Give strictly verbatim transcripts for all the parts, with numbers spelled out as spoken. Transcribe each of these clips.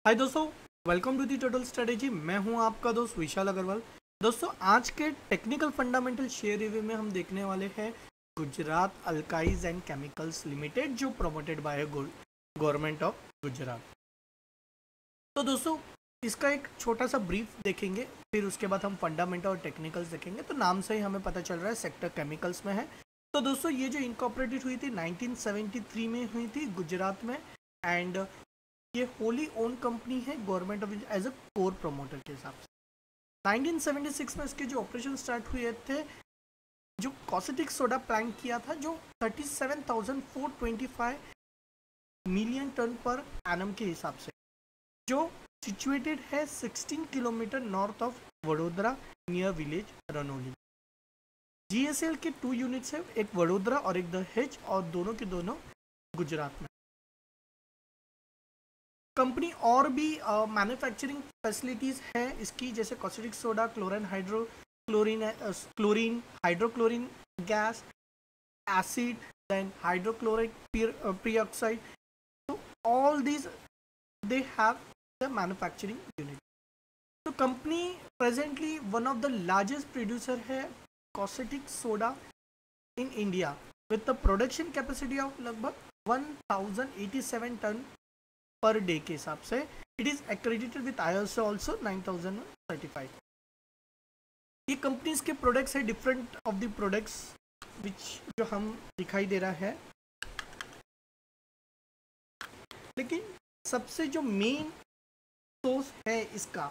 हाय दोस्तों, welcome to the total strategy. मैं हूं आपका दोस्त विशाल अग्रवाल। दोस्तों, आज के टेक्निकल फंडामेंटल शेयर रिव्यू में हम देखने वाले हैं गुजरात अल्काइज एंड केमिकल्स लिमिटेड, जो promoted by government of Gujarat. तो दोस्तों, इसका एक छोटा सा ब्रीफ देखेंगे, फिर उसके बाद हम फंडामेंटल और टेक्निकल्स देखेंगे। तो नाम से ही हमें पता चल रहा है सेक्टर केमिकल्स में है। तो दोस्तों, ये जो इनकॉर्पोरेटेड हुई थी नाइनटीन सेवेंटी थ्री में हुई थी गुजरात में, एंड ये होली ओन कंपनी है government of as a core promoter के हिसाब से। नाइनटीन सेवेंटी सिक्स में इसके जो ऑपरेशन स्टार्ट हुए थे, जो कॉस्टिक सोडा प्लांट किया था, जो thirty seven thousand four twenty five million ton per annum के हिसाब से, जो सिचुएटेड है sixteen kilometre north of Vadodara near village Ranoli. GSL के टू यूनिट्स है, एक वडोदरा और एक दहेज, और दोनों के दोनों गुजरात में। कंपनी और भी मैन्युफैक्चरिंग फैसिलिटीज़ है इसकी, जैसे caustic soda, chlorine hydro chlorine chlorine hydrochlorine gas, acid, then hydrochloric peroxide. तो all these they have the manufacturing unit. तो company presently one of the largest producer है caustic soda in India, with the production capacity of लगभग one thousand eighty seven ton per day के हिसाब से। It is accredited with I S O also nine thousand certified. ये companies के products है, different of the products which जो हम दिखाई दे रहा है। लेकिन सबसे जो मेन सोर्स है इसका,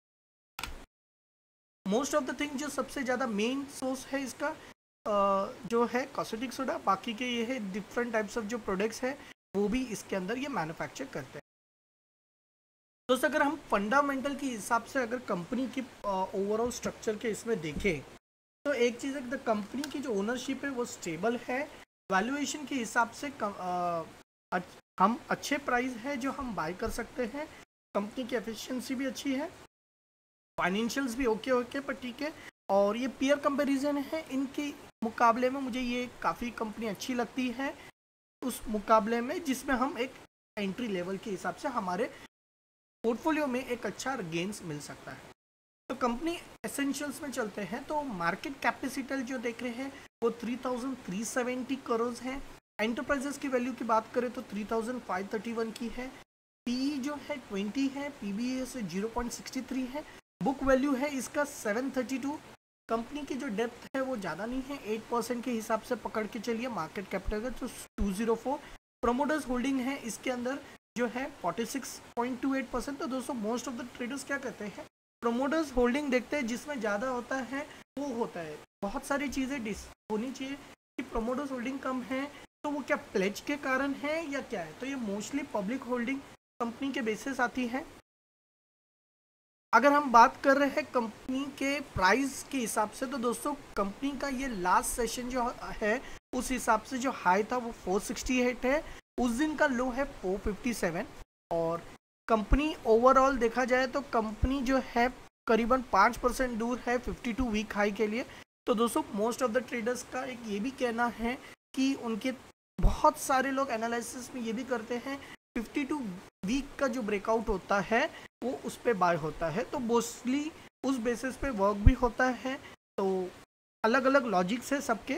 मोस्ट ऑफ द थिंग जो सबसे ज़्यादा मेन सोर्स है इसका uh, जो है कॉस्टिक सोडा। बाकी के ये है डिफरेंट टाइप्स ऑफ जो प्रोडक्ट्स है वो भी इसके अंदर ये मैन्युफैक्चर करते हैं। दोस्तों, अगर हम फंडामेंटल के हिसाब से अगर कंपनी की ओवरऑल स्ट्रक्चर के इसमें देखें, तो एक चीज़ है कि द कंपनी की जो ओनरशिप है वो स्टेबल है। वैल्यूएशन के हिसाब से कम, आ, अच, हम अच्छे प्राइस है जो हम बाय कर सकते हैं। कंपनी की एफिशिएंसी भी अच्छी है, फाइनेंशियल्स भी ओके ओके पर ठीक है। और ये पीयर कंपैरिजन है, इनके मुकाबले में मुझे ये काफ़ी कंपनी अच्छी लगती है उस मुकाबले में जिसमें हम एक एंट्री लेवल के हिसाब से हमारे पोर्टफोलियो में एक अच्छा गेंस मिल सकता है। तो कंपनी एसेंशियल्स में चलते हैं, तो मार्केट कैपेसिटल जो देख रहे हैं वो three thousand three seventy crore है। एंटरप्राइजेस की वैल्यू की बात करें तो three thousand five thirty one की है। पीई जो है ट्वेंटी है, पीबीए से जीरो पॉइंट सिक्सटी थ्री है। बुक वैल्यू है इसका सेवन थर्टी टू। कंपनी की जो डेप्थ है वो ज़्यादा नहीं है, एट परसेंट के हिसाब से पकड़ के चलिए। मार्केट कैपिटल का तो two zero four. Promoters holding है इसके अंदर जो है forty six point two eight percent. तो दोस्तों, मोस्ट ऑफ द ट्रेडर्स क्या कहते हैं, प्रोमोटर्स होल्डिंग देखते हैं जिसमें ज़्यादा होता है वो होता है। बहुत सारी चीज़ें डिस होनी चाहिए कि प्रोमोटर्स होल्डिंग कम है तो वो क्या प्लेज के कारण है या क्या है। तो ये मोस्टली पब्लिक होल्डिंग कंपनी के बेसिस आती है। अगर हम बात कर रहे हैं कंपनी के प्राइस के हिसाब से, तो दोस्तों कंपनी का ये लास्ट सेशन जो है उस हिसाब से जो हाई था वो फोर सिक्सटी एट है, उस दिन का लो है फोर फिफ्टी सेवन। और कंपनी ओवरऑल देखा जाए तो कंपनी जो है करीबन पाँच परसेंट दूर है फिफ्टी टू वीक हाई के लिए। तो दोस्तों, मोस्ट ऑफ द ट्रेडर्स का एक ये भी कहना है कि उनके बहुत सारे लोग एनालिसिस में ये भी करते हैं फिफ्टी टू वीक का जो ब्रेकआउट होता है वो उस पे बाय होता है। तो मोस्टली उस बेसिस पे वर्क भी होता है। तो अलग अलग लॉजिक्स है सबके।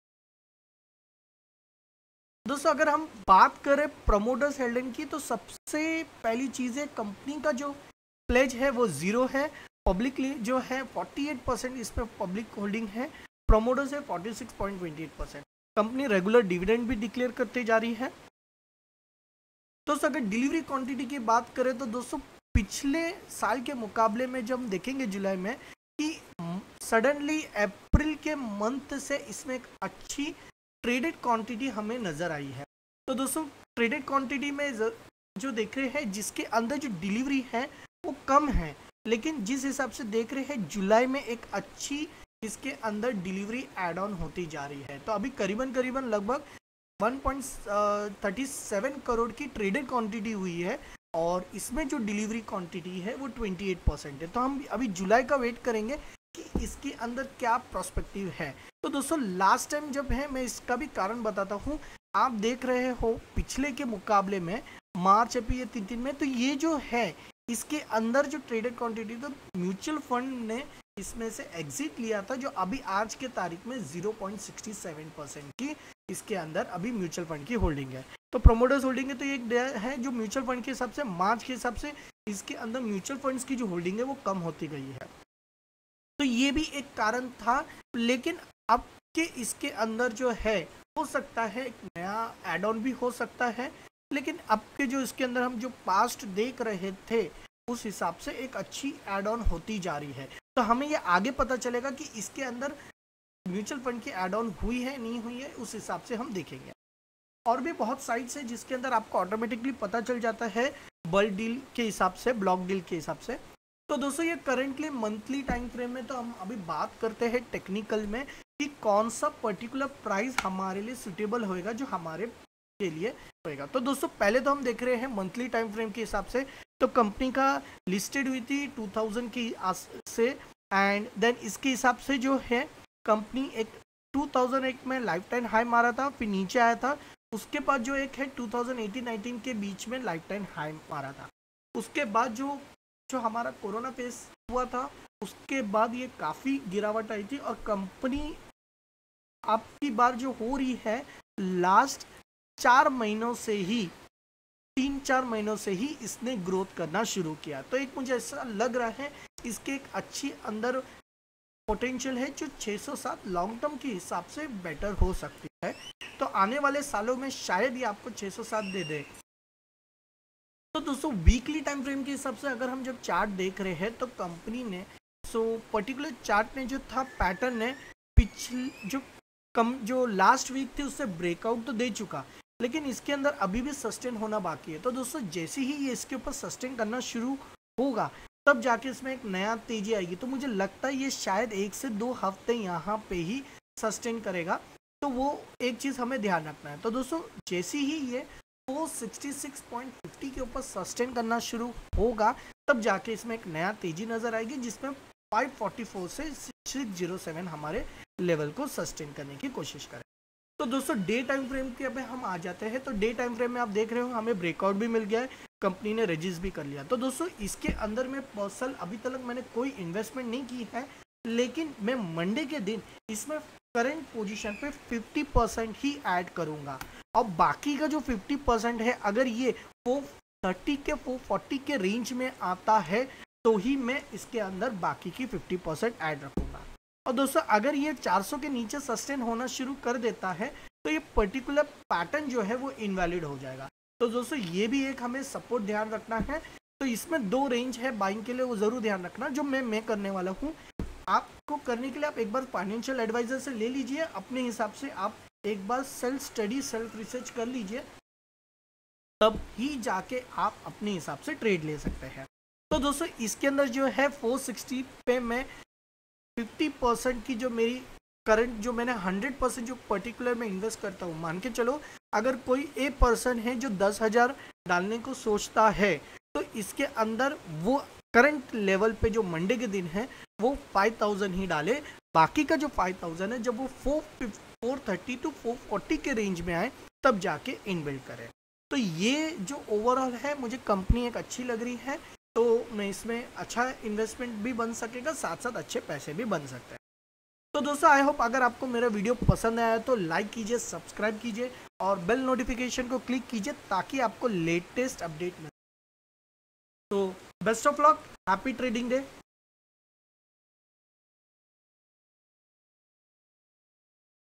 दोस्तों, अगर हम बात करें प्रमोटर्स होल्डिंग की, तो सबसे पहली चीज़ है कंपनी का जो प्लेज है वो ज़ीरो है। पब्लिकली जो है फोर्टी एट परसेंट इस पर पब्लिक होल्डिंग है, प्रमोटर्स है forty six point two eight percent. Company regular dividend भी डिक्लेयर करते जा रही है। दोस्तों, अगर डिलीवरी क्वांटिटी की बात करें तो दोस्तों पिछले साल के मुकाबले में जब हम देखेंगे जुलाई में कि सडनली अप्रैल के मंथ से इसमें एक अच्छी ट्रेडेड क्वांटिटी हमें नज़र आई है। तो दोस्तों, ट्रेडेड क्वांटिटी में जो देख रहे हैं जिसके अंदर जो डिलीवरी है वो कम है, लेकिन जिस हिसाब से देख रहे हैं जुलाई में एक अच्छी इसके अंदर डिलीवरी एड ऑन होती जा रही है। तो अभी करीबन करीबन लगभग one point thirty seven crore की ट्रेडेड क्वांटिटी हुई है, और इसमें जो डिलीवरी क्वांटिटी है वो ट्वेंटी एट परसेंट है। तो हम अभी जुलाई का वेट करेंगे कि इसके अंदर क्या प्रोस्पेक्टिव है। तो दोस्तों, लास्ट टाइम जब है, मैं इसका भी कारण बताता हूँ। आप देख रहे हो पिछले के मुकाबले में मार्च अप्रैल ये तीन तीन में, तो ये जो है इसके अंदर जो ट्रेडेड क्वांटिटी, तो म्यूचुअल फंड ने इसमें से एग्जिट लिया था, जो अभी आज के तारीख में zero point six seven percent की इसके अंदर अभी म्यूचुअल फंड की होल्डिंग है। तो प्रोमोटर्स होल्डिंग है, तो ये है जो म्यूचुअल फंड के हिसाब से मार्च के हिसाब से इसके अंदर म्यूचुअल फंड्स की जो होल्डिंग है वो कम होती गई है। तो ये भी एक कारण था, लेकिन अब के इसके अंदर जो है हो सकता है एक नया एड ऑन भी हो सकता है, लेकिन अब के जो इसके अंदर हम जो पास्ट देख रहे थे उस हिसाब से एक अच्छी एड ऑन होती जा रही है। तो हमें ये आगे पता चलेगा कि इसके अंदर म्यूचुअल फंड की एड ऑन हुई है नहीं हुई है, उस हिसाब से हम देखेंगे। और भी बहुत साइट्स है जिसके अंदर आपको ऑटोमेटिकली पता चल जाता है बल्क डील के हिसाब से, ब्लॉक डील के हिसाब से। तो दोस्तों ये करेंटली मंथली टाइम फ्रेम में, तो हम अभी बात करते हैं टेक्निकल में कि कौन सा पर्टिकुलर प्राइस हमारे लिए सुटेबल होएगा, जो हमारे के लिए होएगा। तो दोस्तों पहले तो हम देख रहे हैं मंथली टाइम फ्रेम के हिसाब से, तो कंपनी का लिस्टेड हुई थी टू थाउज़ेंड की से, एंड देन इसके हिसाब से जो है कंपनी एक टू थाउज़ेंड एक में लाइफ टाइम हाई मारा था, फिर नीचे आया था। उसके बाद जो एक है टू थाउज़ेंड एटीन नाइनटीन के बीच में लाइफ टाइम हाई मारा था। उसके बाद जो जो हमारा कोरोना फेस हुआ था, उसके बाद ये काफ़ी गिरावट आई थी, और कंपनी आपकी बार जो हो रही है लास्ट चार महीनों से ही, तीन चार महीनों से ही इसने ग्रोथ करना शुरू किया। तो एक मुझे ऐसा लग रहा है इसके एक अच्छी अंदर पोटेंशियल है, जो छह सौ सात लॉन्ग टर्म के हिसाब से बेटर हो सकती है। तो आने वाले सालों में शायद ये आपको छह सौ सात दे दे। तो दोस्तों वीकली टाइम फ्रेम के हिसाब से अगर हम जब चार्ट देख रहे हैं, तो कंपनी ने सो पर्टिकुलर चार्ट ने जो था पैटर्न ने पिछले जो कम जो लास्ट वीक थी उससे ब्रेकआउट तो दे चुका, लेकिन इसके अंदर अभी भी सस्टेन होना बाकी है। तो दोस्तों जैसे ही ये इसके ऊपर सस्टेन करना शुरू होगा, तब जाके इसमें एक नया तेजी आएगी। तो मुझे लगता है ये शायद एक से दो हफ्ते यहाँ पे ही सस्टेन करेगा, तो वो एक चीज़ हमें ध्यान रखना है। तो दोस्तों जैसे ही ये four sixty six point fifty के ऊपर सस्टेन करना शुरू होगा, तब जाके इसमें एक नया तेजी नजर आएगी, जिसमें फाइव फोर्टी फोर से सिक्स ज़ीरो सेवन हमारे लेवल को सस्टेन करने की कोशिश करें। तो दोस्तों डे टाइम फ्रेम के अब हम आ जाते हैं। तो डे टाइम फ्रेम में आप देख रहे हो हमें ब्रेकआउट भी मिल गया है, कंपनी ने रजिस्ट भी कर लिया। तो दोस्तों इसके अंदर में पर्सनल अभी तक मैंने कोई इन्वेस्टमेंट नहीं की है, लेकिन मैं मंडे के दिन इसमें करंट पोजीशन पे फिफ्टी परसेंट ही ऐड करूंगा, और बाकी का जो फिफ्टी परसेंट है अगर ये फोर थर्टी के फोर फोर्टी के रेंज में आता है, तो ही मैं इसके अंदर बाकी की फिफ्टी परसेंट ऐड रखूंगा। और दोस्तों अगर ये चार सौ के नीचे सस्टेन होना शुरू कर देता है, तो ये पर्टिकुलर पैटर्न जो है वो इनवैलिड हो जाएगा। तो दोस्तों ये भी एक हमें सपोर्ट ध्यान रखना है। तो इसमें दो रेंज है बाइंग के लिए, वो ज़रूर ध्यान रखना, जो मैं मैं करने वाला हूँ। आपको करने के लिए आप एक बार फाइनेंशियल एडवाइजर से ले लीजिए, अपने हिसाब से आप एक बार सेल्फ स्टडी सेल्फ रिसर्च कर लीजिए, तब ही जाके आप अपने हिसाब से ट्रेड ले सकते हैं। तो दोस्तों इसके अंदर जो है फोर सिक्सटी पे मैं फिफ्टी परसेंट की जो मेरी करंट जो मैंने हंड्रेड परसेंट जो पर्टिकुलर में इन्वेस्ट करता हूँ, मान के चलो अगर कोई ए पर्सन है जो दस हज़ार डालने को सोचता है, तो इसके अंदर वो करंट लेवल पे जो मंडे के दिन है वो फाइव थाउजेंड ही डाले। बाकी का जो फाइव थाउजेंड है जब वो four four thirty to four forty के रेंज में आए, तब जाके इनबिल्ड करें। तो ये जो ओवरऑल है मुझे कंपनी एक अच्छी लग रही है, तो मैं इसमें अच्छा इन्वेस्टमेंट भी बन सकेगा, साथ साथ अच्छे पैसे भी बन सकते हैं। तो दोस्तों आई होप अगर आपको मेरा वीडियो पसंद आया तो लाइक कीजिए, सब्सक्राइब कीजिए और बेल नोटिफिकेशन को क्लिक कीजिए, ताकि आपको लेटेस्ट अपडेट मिले। तो best of luck, happy trading day.